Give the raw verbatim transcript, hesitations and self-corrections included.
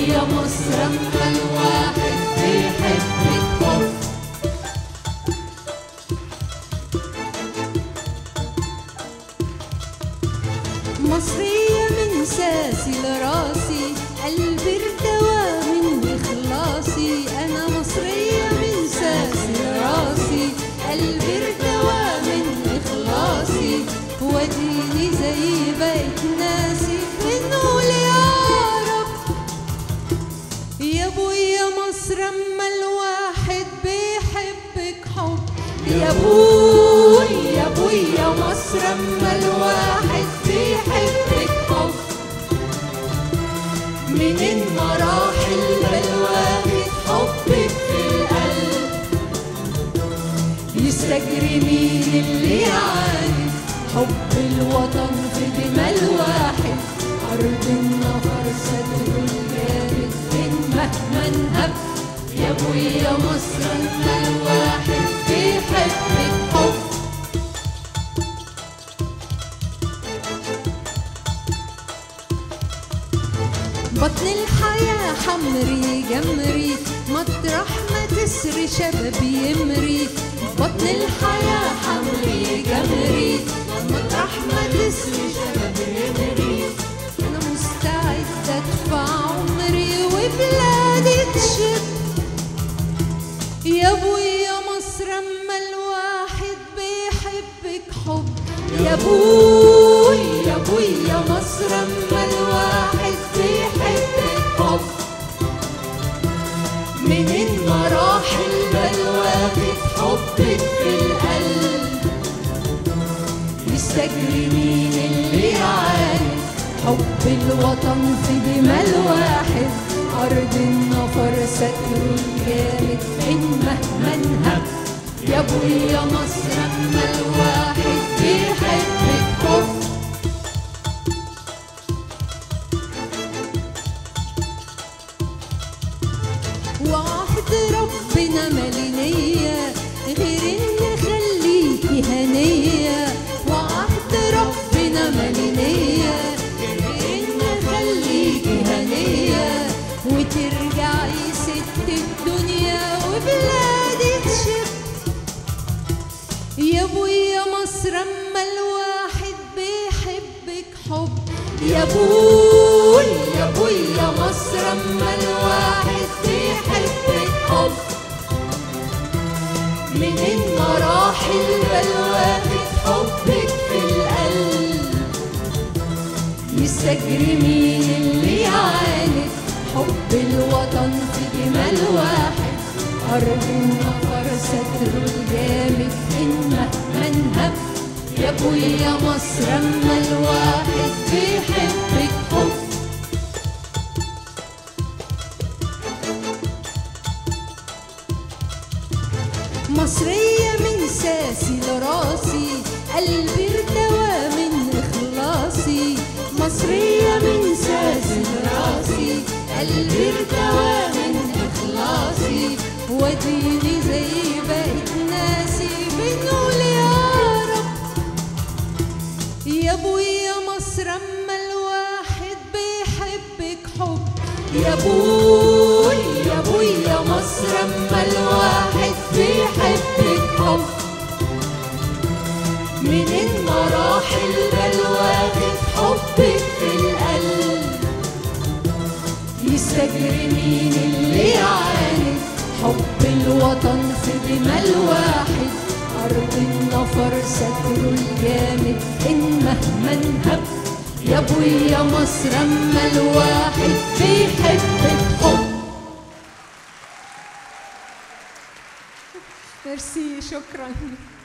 ابويا مصر اما الواحد بيحبك حب. مصرية من ساسي لراسي، قلبي ارتوى من إخلاصي. أنا مصرية من ساسي لراسي، قلبي ارتوى من إخلاصي. وديني زي بقيت ناسي بنقول يا رب. يا ابويا مصر اما الواحد بيحبك حب. يا ابوي يا ابويا مصر اما الواحد بيحبك حب. من المراحل بالواحد حبك في القلب. يستجري مين اللي يعاني حب الوطن في دماء الواحد. أرض النفر ستر الجامد من مهما انهب. يا ابويا مصر اما الواحد بيحبك حب. بطن الحياة حمري جمري، مطرح ما تسري شباب يمري. بطن الحياة حمري جمري، مطرح ما تسري شباب يمري. أنا مستعدة أدفع عمري وبلادي تشب. يا ابويا مصر اما الواحد بيحبك حب. يا ابوي يا ابويا مصر اما الواحد بيحبك حب. من المراحل بالواحد حبك في القلب. يستجري مين اللي يعاني حب الوطن في دماء الواحد. أرض النفر ستر الجامد من مهما انهب. يا ابويا مصر اما الواحد بيحبك حب. وعهد ربنا مالينية غير ان خليكي هنية. وعهد ربنا مالينية غير ان خليكي هنية. وترجعي ست الدنيا وبلادي تشب. يا ابويا مصر اما الواحد بيحبك حب. يا ابوي يا ابويا مصر اما الواحد بيحبك حب. من المراحل بالواحد حبك في القلب. يستجري مين اللي يعاند حب الوطن في دماء الواحد. أرض النفر ستر الجامد إن مهما انهب. يا ابويا مصر اما الواحد بيحبك حب. مصرية من ساسي لراسي، قلبي ارتوى من إخلاصي. مصرية من ساسي لراسي، قلبي ارتوى من إخلاصي. وديني زي بقيت ناسي بنقول يا رب. يا ابويا مصر اما الواحد بيحبك حب. يا ابوي يا ابويا مصر اما الواحد بيحبك حب. من المراحل بالواحد حبك في القلب. يستجري مين اللي يعاند حب الوطن في دماء الواحد. أرض النفر ستر الجامد إن مهما انهب. يا ابويا مصر اما الواحد بيحبك حب. ميرسي، شكرا.